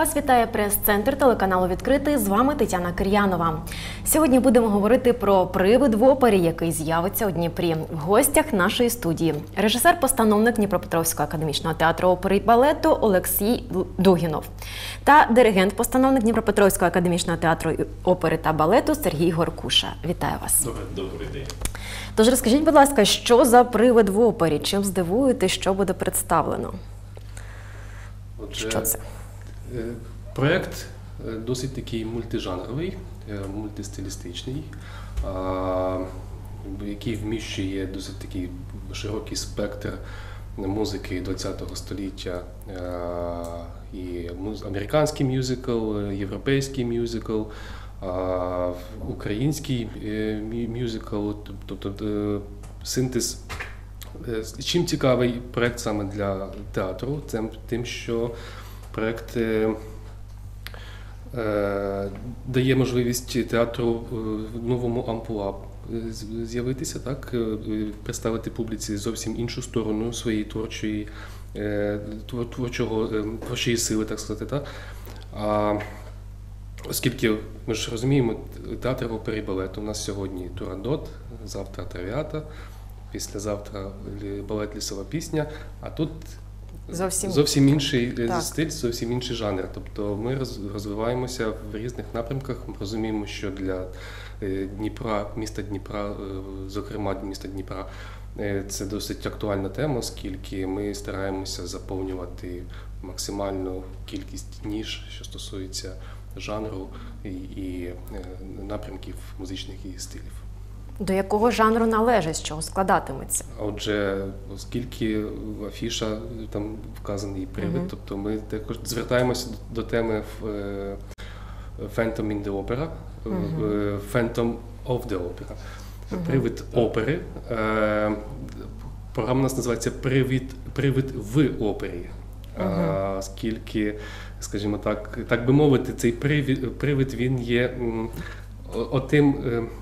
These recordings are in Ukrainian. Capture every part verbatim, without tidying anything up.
Вас вітає прес-центр телеканалу «Відкритий». З вами Тетяна Кир'янова. Сьогодні будемо говорити про привид в опері, який з'явиться у Дніпрі. В гостях нашої студії режисер-постановник Дніпропетровського академічного театру опери і балету Олексій Дугінов та диригент-постановник Дніпропетровського академічного театру опери та балету Сергій Горкуша. Вітаю вас. Добрий, добрий день. Тож розкажіть, будь ласка, що за привид в опері? Чим здивуєте, що буде представлено? Отже, що це? Проєкт досить такий мультижанровий, мультистилістичний, який вміщує досить такий широкий спектр музики ХХ століття. І американський мюзикл, європейський мюзикл, український мюзикл, тобто синтез. Чим цікавий проєкт саме для театру? Це тим, що проєкт е, е, дає можливість театру в новому амплуа з'явитися, так, представити публіці зовсім іншу сторону своєї творчої, е, творчого, творчої сили, так сказати. Так? А, оскільки ми ж розуміємо, театр опери і балету у нас сьогодні Турандот, завтра Травіата, післязавтра балет «Лісова пісня», а тут зовсім, зовсім інший так. стиль, зовсім інший жанр. Тобто ми розвиваємося в різних напрямках, ми розуміємо, що для Дніпра, міста Дніпра, зокрема міста Дніпра, це досить актуальна тема, оскільки ми стараємося заповнювати максимальну кількість ніж, що стосується жанру і, і напрямків музичних і стилів. До якого жанру належить, з чого складатиметься? Отже, оскільки афіша, там вказаний привид, uh-huh. тобто ми також звертаємося до теми Phantom in the Opera, uh-huh. Phantom of the Opera. Uh-huh. Привид опери. Програма у нас називається «Привид, привид в опері». Uh-huh. Оскільки, скажімо так, так би мовити, цей привид, привид він є отим,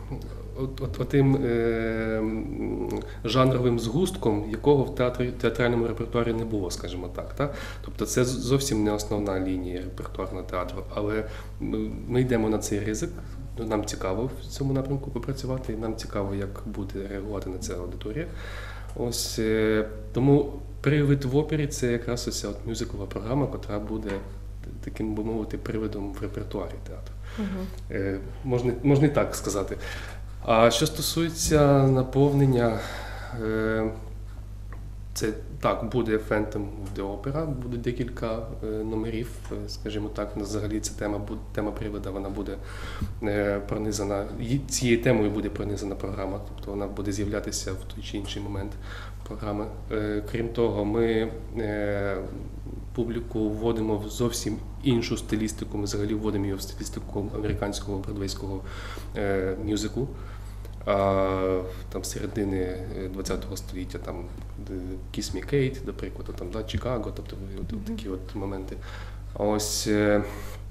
отим е, жанровим згустком, якого в театрі, театральному репертуарі не було, скажімо так. Та? Тобто це зовсім не основна лінія репертуарного театру, але ми йдемо на цей ризик, нам цікаво в цьому напрямку попрацювати, і нам цікаво, як буде реагувати на це аудиторія. Ось, е, тому «Привид в опері» – це якраз ось от мюзиклова програма, яка буде таким, би мовити, привидом в репертуарі театру. Угу. Е, можна, можна і так сказати. А що стосується наповнення, е, це так, буде Phantom of the Opera, буде декілька е, номерів, скажімо так, взагалі ця тема, тема привида, вона буде е, пронизана, цією темою буде пронизана програма, тобто вона буде з'являтися в той чи інший момент програми. Е, крім того, ми е, публіку вводимо в зовсім іншу стилістику, ми взагалі вводимо її в стилістику американського бродвейського е, мюзиклу. А, там середини ХХ століття, там «Kiss Me Kate», до прикладу, там, да, «Чикаго», тобто mm-hmm. такі от моменти. Ось, е,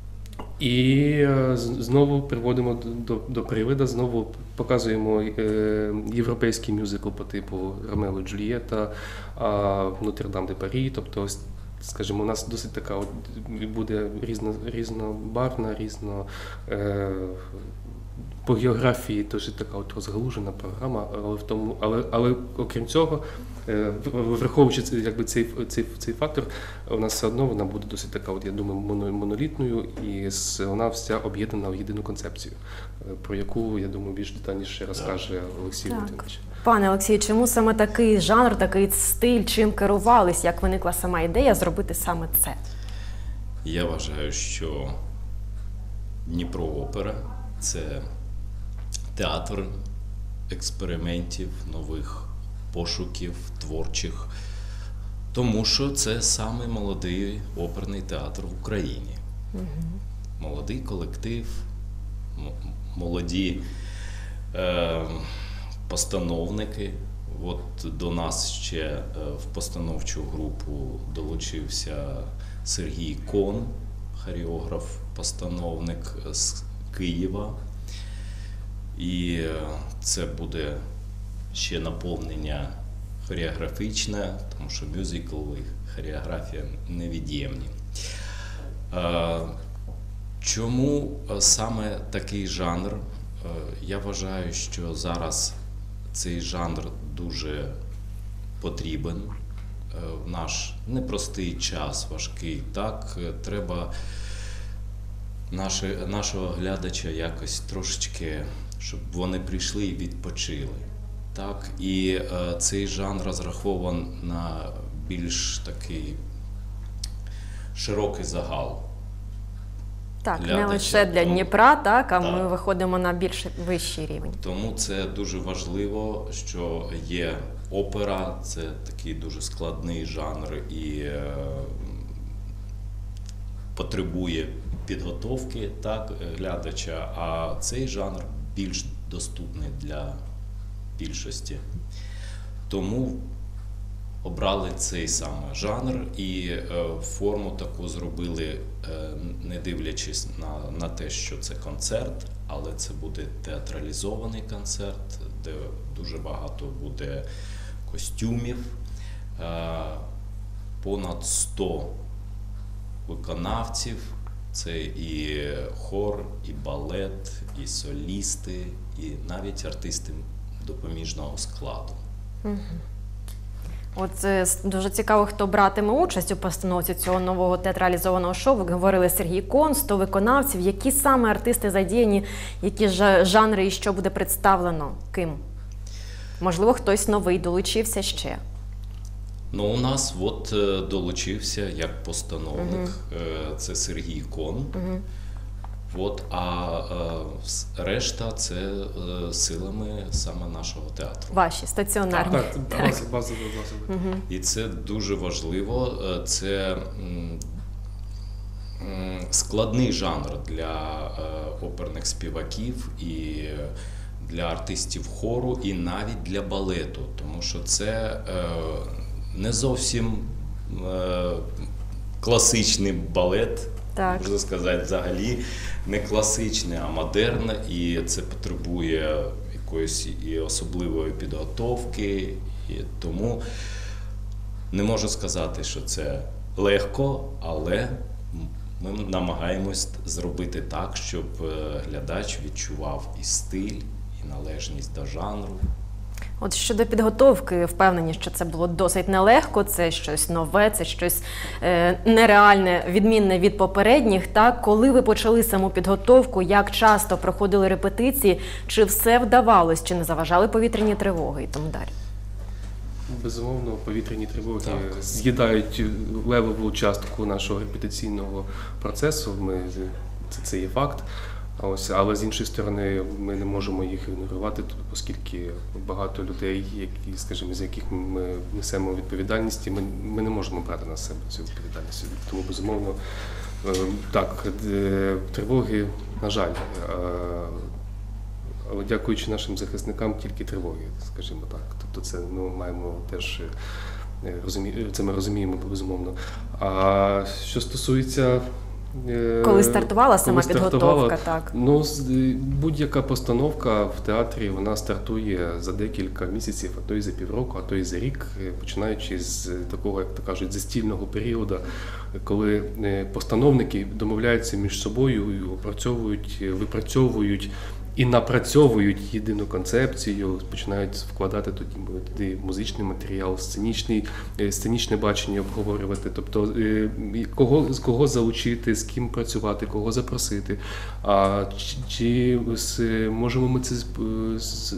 і е, знову приводимо до, до, до привида, знову показуємо е, європейський мюзикл по типу «Ромео і Джульєта», «Нотр-Дам де Парі», тобто ось, скажімо, у нас досить така от буде різно, різнобарвна, різно е, по географії дуже така от розгалужена програма, але в тому, але, але окрім цього, е, враховуючи якби цей, цей, цей фактор, у нас все одно вона буде досить така, от я думаю, монолітною, і вона вся об'єднана в єдину концепцію, про яку, я думаю, більш детальніше розкаже Олексій Валентинович. Пане Олексію, чому саме такий жанр, такий стиль, чим керувались, як виникла сама ідея зробити саме це? Я вважаю, що Дніпро-опера – це театр експериментів, нових пошуків, творчих, тому що це саме молодий оперний театр в Україні. Угу. Молодий колектив, молоді е, постановники. От до нас ще в постановчу групу долучився Сергій Кон, хореограф, постановник з Києва. І це буде ще наповнення хореографічне, тому що мюзикл і хореографія невід'ємні. Е, Чому е, саме такий жанр? Е, Я вважаю, що зараз цей жанр дуже потрібен е, в наш непростий час, важкий. Так, Е, треба наші, нашого глядача якось трошечки, щоб вони прийшли і відпочили. Так, і е, цей жанр розрахований на більш такий широкий загал. Так, не Глядача. лише для Тому- Дніпра, так, а Так. ми виходимо на більш вищий рівень. Тому це дуже важливо, що є опера, це такий дуже складний жанр і е, потребує підготовки, так, глядача, а цей жанр більш доступний для більшості. Тому обрали цей саме жанр і е, форму таку зробили, е, не дивлячись на, на те, що це концерт, але це буде театралізований концерт, де дуже багато буде костюмів, е, понад сто виконавців. Це і хор, і балет, і солісти, і навіть артисти допоміжного складу. От е, с- дуже цікаво, хто братиме участь у постановці цього нового театралізованого шоу. Ви говорили, Сергій Кон, сто виконавців. Які саме артисти задіяні, які жа- жанри і що буде представлено? Ким? Можливо, хтось новий долучився ще. Ну, у нас от е, долучився як постановник, е, це Сергій Кон. От, а е, с- решта це е, силами саме нашого театру. Ваші, стаціонарні. Так, це базове, базове, базове. І це дуже важливо. Е, Це м, м, складний жанр для е, оперних співаків і для артистів хору, і навіть для балету, тому що це е, не зовсім е, класичний балет, Так. можна сказати, взагалі не класичний, а модерн, і це потребує якоїсь і особливої підготовки, і тому не можу сказати, що це легко, але ми намагаємось зробити так, щоб е, глядач відчував і стиль, і належність до жанру. От щодо підготовки, впевнені, що це було досить нелегко, це щось нове, це щось е, нереальне, відмінне від попередніх. Так? Коли ви почали саму підготовку, як часто проходили репетиції, чи все вдавалось, чи не заважали повітряні тривоги і тому далі? Безумовно, повітряні тривоги Так. з'їдають левову частку нашого репетиційного процесу. Ми, це, це є факт. А ось, але з іншої сторони, ми не можемо їх ігнорувати, оскільки багато людей, які, скажімо, з яких ми несемо відповідальність, і ми, ми не можемо брати на себе цю відповідальність. Тому, безумовно, е, так, е, тривоги, на жаль, е, але дякуючи нашим захисникам, тільки тривоги, скажімо так. Тобто це ми маємо теж е, розумі... це ми розуміємо, безумовно. А що стосується е, Коли стартувала сама коли підготовка, стартувала, так? Ну, з- е, будь-яка постановка в театрі, вона стартує за декілька місяців, а то й за півроку, а то й за рік, е, починаючи з такого, як то кажуть, застільного періоду, коли е, постановники домовляються між собою, і опрацьовують, е, випрацьовують і напрацьовують єдину концепцію, починають вкладати тоді, туди музичний матеріал, сценічний, е, сценічне бачення обговорювати, тобто е, і кого, з кого залучити, з ким працювати, кого запросити. А чи, чи з- можемо ми це з, з,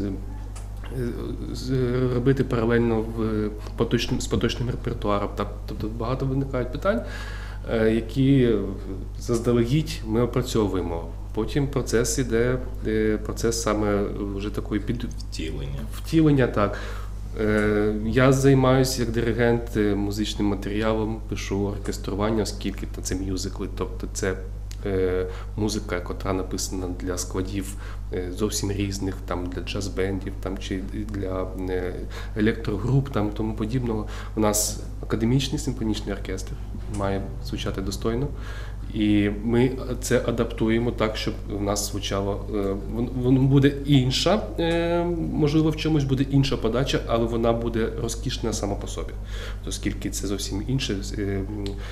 з- робити паралельно в поточним, з поточним репертуаром? Так, тобто багато виникають питань, е, які заздалегідь ми опрацьовуємо. Потім процес іде, е, процес саме вже такої під, Втілення. втілення, так. Е, Я займаюся як диригент е, музичним матеріалом, пишу оркестрування, оскільки та це мюзикли, тобто це е, музика, яка написана для складів е, зовсім різних, там для джаз-бендів, там чи для е, електрогруп, там тому подібного. У нас академічний симфонічний оркестр, має звучати достойно. І ми це адаптуємо так, щоб в нас звучало, е, воно буде інша, е, можливо, в чомусь буде інша подача, але вона буде розкішна сама по собі, оскільки це зовсім інше е,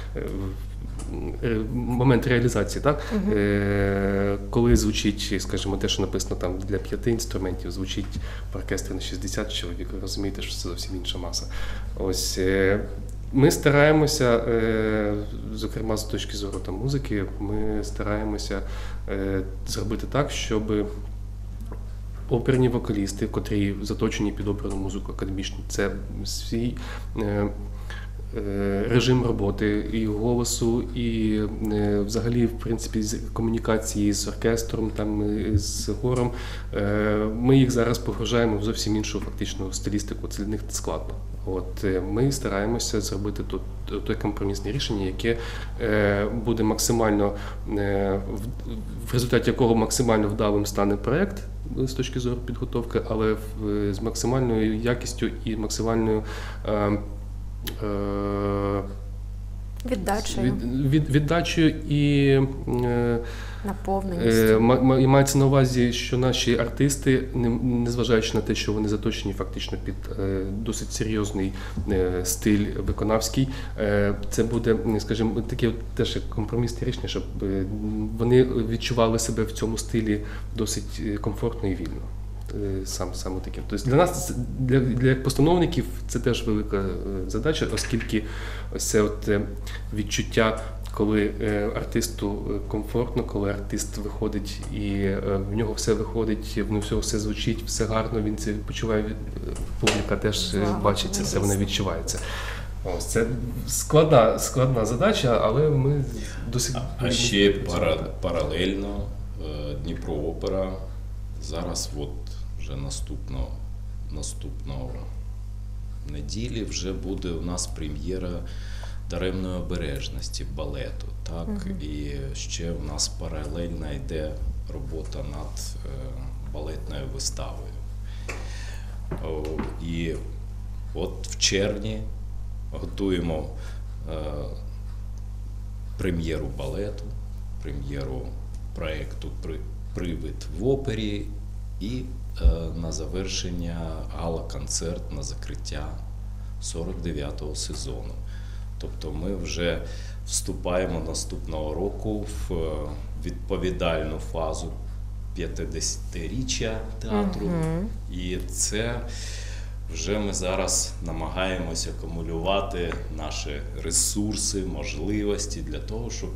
е, момент реалізації. Так? Uh-huh. Е, коли звучить, скажімо, те, що написано там для п'яти інструментів, звучить в оркестрі на шістдесят чоловік, ви розумієте, що це зовсім інша маса. Ось, е, ми стараємося, зокрема з точки зору там, музики, ми стараємося зробити так, щоб оперні вокалісти, котрі заточені під оперну музику академічну, це свій режим роботи і голосу, і взагалі, в принципі, з комунікації з оркестром, там, з хором, ми їх зараз погружаємо в зовсім іншу фактичну стилістику, це для них складно. От, ми стараємося зробити тут те компромісне рішення, яке е, буде максимально, е, в, в результаті якого максимально вдалим стане проєкт з точки зору підготовки, але в, з максимальною якістю і максимальною е, е, віддачею. Від, від, віддачею і е, наповненістю. Е, мається на увазі, що наші артисти, незважаючи на те, що вони заточені фактично під е, досить серйозний е, стиль виконавський, е, це буде, скажімо, таке теж компромісне рішення, щоб е, вони відчували себе в цьому стилі досить комфортно і вільно. Сам, саме таке. Тобто для нас, для, для постановників, це теж велика задача, оскільки ось це от відчуття, коли артисту комфортно, коли артист виходить і в нього все виходить, в нього все звучить, все гарно, він це почуває, публіка теж бачить це, все, вона відчувається. Ось це складна, складна задача, але ми досить... А ще пара, паралельно Дніпро Опера зараз от вже наступного, наступного неділі вже буде у нас прем'єра Даремної обережності балету. Так? Uh-huh. І ще у нас паралельно йде робота над е, балетною виставою. О, і от в червні готуємо е, прем'єру балету, прем'єру проєкту «Привид в опері» і е, на завершення гала-концерт на закриття сорок дев'ятого сезону. Тобто ми вже вступаємо наступного року в відповідальну фазу п'ятдесятиріччя театру. Uh-huh. І це вже ми зараз намагаємося акумулювати наші ресурси, можливості для того, щоб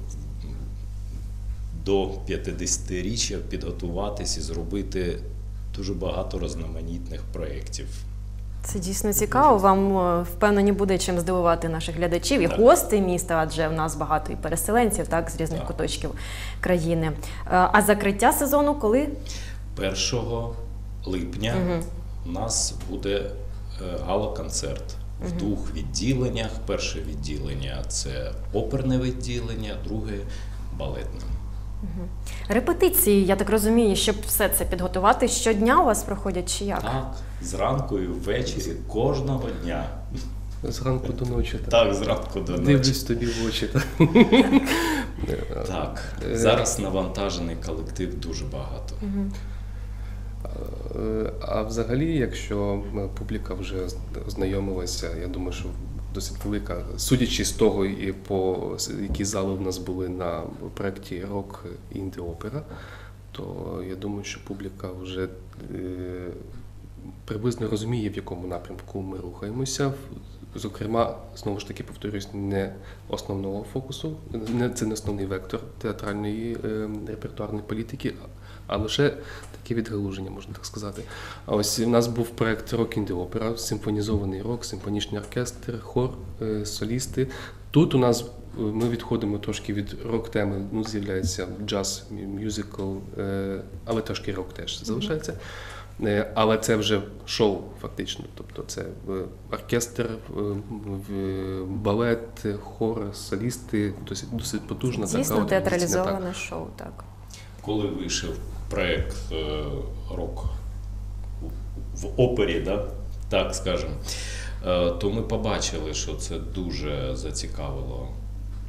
до п'ятдесятиріччя підготуватись і зробити дуже багато різноманітних проєктів. Це дійсно цікаво. Вам, впевнені, буде чим здивувати наших глядачів і так. гостей міста, адже в нас багато і переселенців, так, з різних так. куточків країни. А закриття сезону коли? першого липня угу. у нас буде гала-концерт угу. в двох відділеннях. Перше відділення – це оперне відділення, друге – балетне. Угу. Репетиції, я так розумію, щоб все це підготувати, щодня у вас проходять чи як? Так, зранку і ввечері, кожного дня. Зранку до ночі. Так, так зранку до ночі. Дивлюсь тобі в очі. Так, так. Зараз навантажений колектив дуже багато. Угу. А взагалі, якщо публіка вже ознайомилася, я думаю, що досить велика, судячи з того, і по які зали в нас були на проєкті «Рок інді-опера», то я думаю, що публіка вже е, приблизно розуміє, в якому напрямку ми рухаємося. Зокрема, знову ж таки, повторюсь, не основного фокусу, не, це не основний вектор театральної е, репертуарної політики, а лише таке відгалуження, можна так сказати. А ось у нас був проєкт «Рок інді-опера», симфонізований рок, симфонічний оркестр, хор, е, солісти. Тут у нас ми відходимо трошки від рок-теми, ну, з'являється джаз, мюзикл, е, але трошки рок теж залишається. Але це вже шоу, фактично. Тобто це оркестр, балет, хор, солісти, досить, досить потужна. Дійсно, така театралізоване так. шоу, так. Коли вийшов проєкт «Рок в опері», да? Так скажемо, то ми побачили, що це дуже зацікавило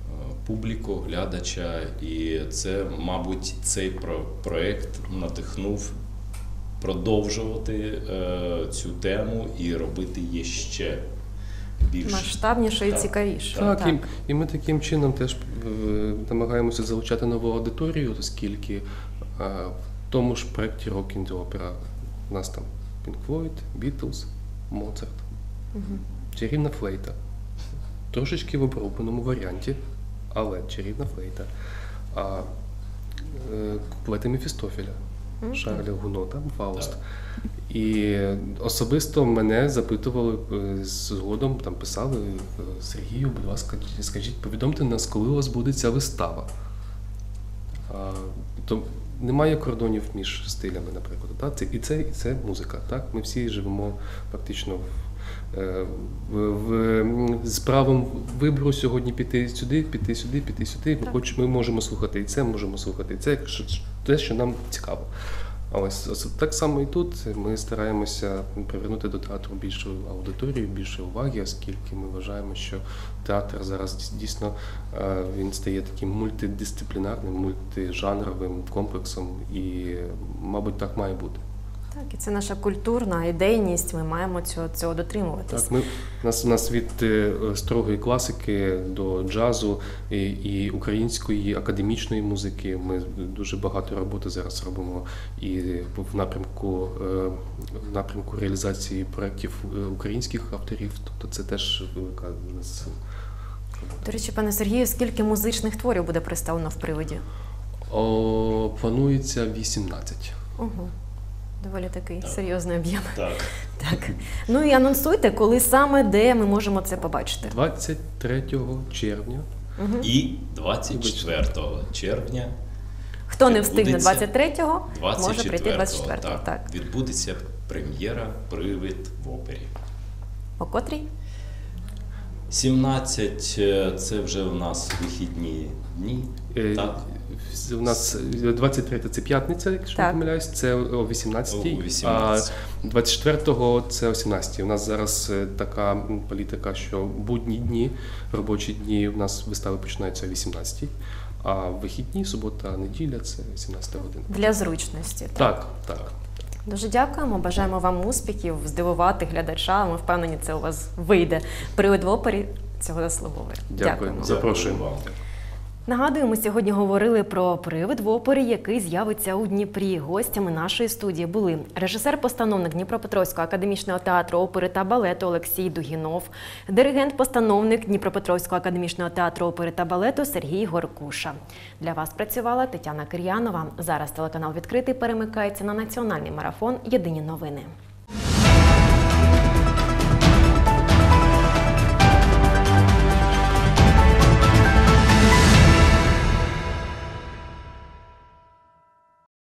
публіку, глядача, і це, мабуть, цей про- проект надихнув продовжувати е, цю тему і робити її ще більш Масштабніше і Так. цікавіше. Так, І, і ми таким чином теж е, намагаємося залучати нову аудиторію, оскільки е, в тому ж проєкті Rock in the Opera у нас там Pink Floyd, Beatles, Моцарт, чарівна флейта. Трошечки в обробленому варіанті, але чарівна флейта. А е, куплети Мефістофеля, Шарля Гунота, Фауст. Так. І особисто мене запитували е, згодом, там писали е, Сергію, будь ласка, скажіть, повідомте нас, коли у вас буде ця вистава. А, то немає кордонів між стилями, наприклад. Так? Це, і, це, і це музика. Так? Ми всі живемо практично в, е, в, в, з правом вибору сьогодні піти сюди, піти сюди, піти сюди. Ми, хоч, ми можемо слухати і це, можемо слухати і це, якщо те, що нам цікаво. А ось, ось так само і тут ми стараємося привернути до театру більшу аудиторію, більше уваги, оскільки ми вважаємо, що театр зараз дійсно е, він стає таким мультидисциплінарним, мультижанровим комплексом, і, мабуть, так має бути. Так, і це наша культурна ідейність, ми маємо цього, цього дотримуватись. Так, ми, у нас, у нас від е, строгої класики до джазу і, і української академічної музики. Ми дуже багато роботи зараз робимо і в напрямку, е, в напрямку реалізації проєктів е, українських авторів. Тобто це теж велика у нас робота. До речі, пане Сергію, скільки музичних творів буде представлено в «Привиді»? О, планується вісімнадцять. Угу. Доволі такий Так. серйозний об'єм. Так. Так. Ну і анонсуйте, коли саме, де ми можемо це побачити. двадцять третього червня. І двадцять четвертого червня Хто не встигне відбудеться двадцять третього, може прийти двадцять двадцять четвертого. четвертого. Так. Так, відбудеться прем'єра «Привид в опері». О котрій? сімнадцять – це вже у нас вихідні дні. Е, Так. У нас двадцять третє це п'ятниця, якщо Так. не помиляюсь, це о вісімнадцятій, О вісімнадцятій. а двадцять четвертого це о сімнадцятій. У нас зараз е, така м, політика, що будні дні, робочі дні у нас вистави починаються о вісімнадцятій, а вихідні, субота, неділя це сімнадцята година. Для зручності. Так, так. Дуже дякуємо, бажаємо вам успіхів, здивувати глядача. Ми впевнені, це у вас вийде. «Привид в опері» цього заслуговує. Дякуємо. Запрошуємо. Дякую вам. Нагадую, ми сьогодні говорили про «Привид в опері», який з'явиться у Дніпрі. Гостями нашої студії були режисер-постановник Дніпропетровського академічного театру опери та балету Олексій Дугінов, диригент-постановник Дніпропетровського академічного театру опери та балету Сергій Горкуша. Для вас працювала Тетяна Кир'янова. Зараз телеканал «Відкритий» перемикається на національний марафон «Єдині новини».